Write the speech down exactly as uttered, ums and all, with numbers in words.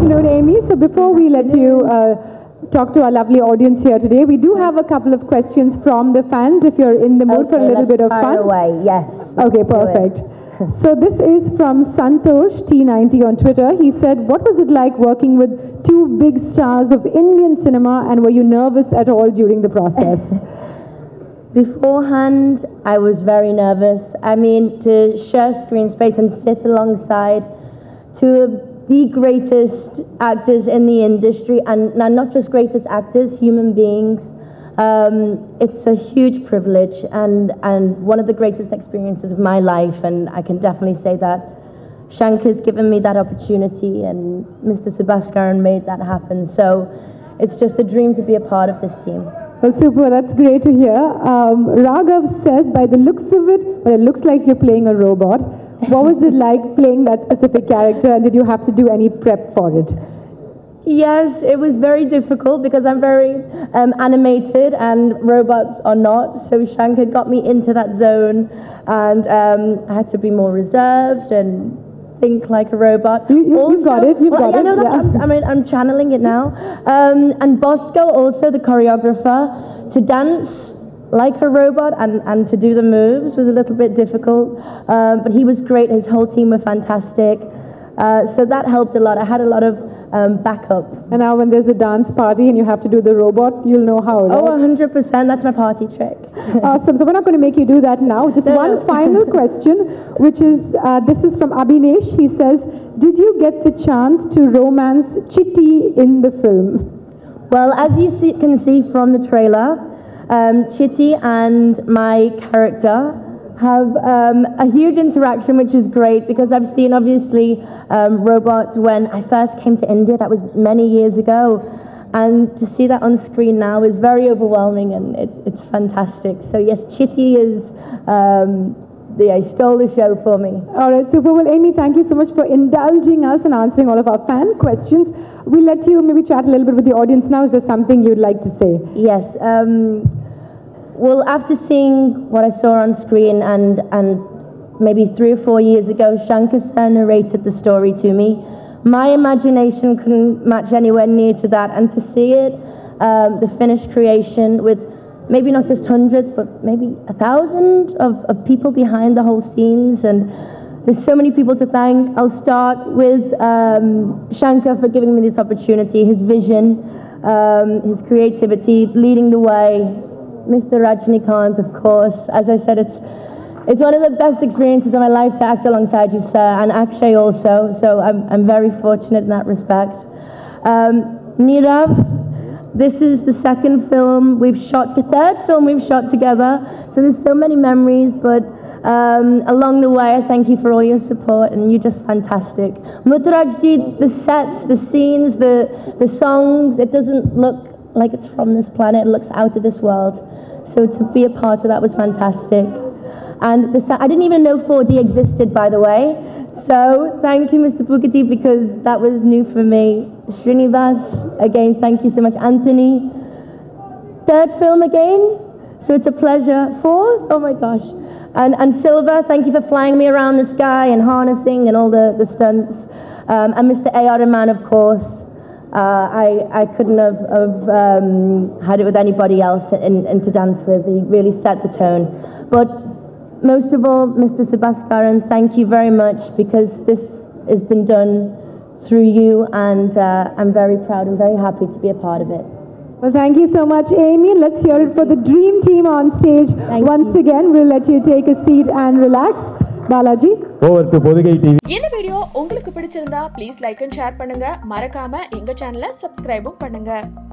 afternoon, Amy. So before we let you uh, talk to our lovely audience here today, we do have a couple of questions from the fans. If you're in the mood okay, for a little let's bit of fire fun. away. Yes. Okay, perfect. So this is from Santosh T ninety on Twitter. He said, "What was it like working with two big stars of Indian cinema, and were you nervous at all during the process?" Beforehand, I was very nervous. I mean, to share screen space and sit alongside two of the greatest actors in the industry, and not just greatest actors, human beings. Um, it's a huge privilege and, and one of the greatest experiences of my life, and I can definitely say that Shankar's given me that opportunity, and Mister Subhaskaran made that happen. So it's just a dream to be a part of this team. Well, super, that's great to hear. Um, Raghav says, by the looks of it, well, it looks like you're playing a robot. What was it like playing that specific character, and did you have to do any prep for it? Yes, it was very difficult because I'm very um, animated and robots are not. So Shankar got me into that zone, and um, I had to be more reserved and think like a robot. You, you, also, you got it, you well, got I it. know that. Yeah. I'm, I mean, I'm channeling it now. Um, and Bosco, also the choreographer, to dance like a robot and, and to do the moves was a little bit difficult. Um, but he was great. His whole team were fantastic. Uh, so that helped a lot. I had a lot of um, backup. And now when there's a dance party and you have to do the robot, you'll know how, right? Oh, one hundred percent. That's my party trick. Awesome. So we're not going to make you do that now. Just no. one final question, which is, uh, this is from Abhinesh. He says, did you get the chance to romance Chitty in the film? Well, as you see, can see from the trailer, um, Chitty and my character have um, a huge interaction, which is great because I've seen, obviously, um, Robot when I first came to India. That was many years ago. And to see that on screen now is very overwhelming, and it, it's fantastic. So yes, Chitty is, um, yeah, stole the show for me. All right, super. Well, Amy, thank you so much for indulging us and answering all of our fan questions. We'll let you maybe chat a little bit with the audience now. Is there something you'd like to say? Yes. Um, well, after seeing what I saw on screen and, and maybe three or four years ago, Shankar sir narrated the story to me. My imagination couldn't match anywhere near to that, and to see it, um, the finished creation with maybe not just hundreds, but maybe a thousand of, of people behind the whole scenes, and there's so many people to thank. I'll start with um, Shankar for giving me this opportunity, his vision, um, his creativity, leading the way. Mister Rajnikant, of course. As I said, it's It's one of the best experiences of my life to act alongside you, sir, and Akshay also, so I'm, I'm very fortunate in that respect. Um, Nirav, this is the second film we've shot, the third film we've shot together, so there's so many memories, but um, along the way, I thank you for all your support, and you're just fantastic. Muturajji, the sets, the scenes, the, the songs, it doesn't look like it's from this planet, it looks out of this world, so to be a part of that was fantastic. And the, I didn't even know four D existed, by the way. So thank you, Mister Bugati, because that was new for me. Srinivas, again, thank you so much. Anthony, third film again, so it's a pleasure. Fourth, oh my gosh. And, and Silva, thank you for flying me around the sky and harnessing and all the, the stunts. Um, and Mister A R Rahman, of course. Uh, I, I couldn't have, have um, had it with anybody else and, and to dance with. He really set the tone. But most of all, Mister Subhaskaran, thank you very much, because this has been done through you, and uh, I'm very proud and very happy to be a part of it. Well, thank you so much, Amy. Let's hear it for the dream team on stage. Thank Once you. again, we'll let you take a seat and relax. Balaji. Over to Podigai T V. இந்த video உங்களுக்கு பிடிச்சிருந்தா please like and share பண்ணுங்க. மறக்காம எங்க சேனலை சப்ஸ்கிரைபும் பண்ணுங்க.